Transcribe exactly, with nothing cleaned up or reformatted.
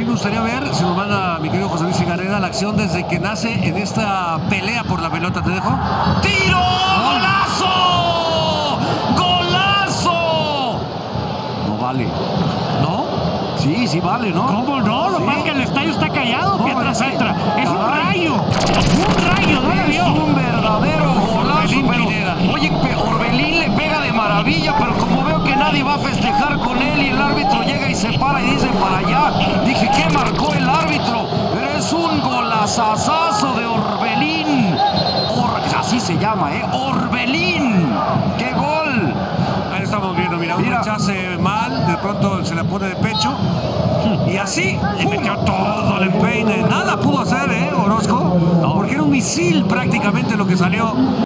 me gustaría ver, si nos manda mi querido José Luis Figareda, la acción desde que nace en esta pelea por la pelota. ¿Te dejo? ¡Tiro! ¡Golazo! ¡Golazo! No vale. ¿No? Sí, sí vale, ¿no? ¿Cómo no? Lo Sí. más que el estadio está callado, No, Pietra es que- Sastra. Es un Caray. rayo. Un rayo, ¿no le Es vio? un verdadero golazo, Orbelín pero, Pineda. oye, pe- Orbelín le pega de maravilla, pero como veo que nadie va a festejar con él y el árbitro llega y se para y dice para allá, dije, ¿qué marcó el árbitro? Pero es un golazazazo de Orbelín. Or- así se llama, ¿eh? Orbelín. ¡Qué gol! Ahí estamos viendo, mira, un Mira. rechace mal, de pronto se la pone de pecho. Y así le metió todo, le empeine. Nada pudo hacer, ¿eh, Orozco? Porque era un misil prácticamente lo que salió.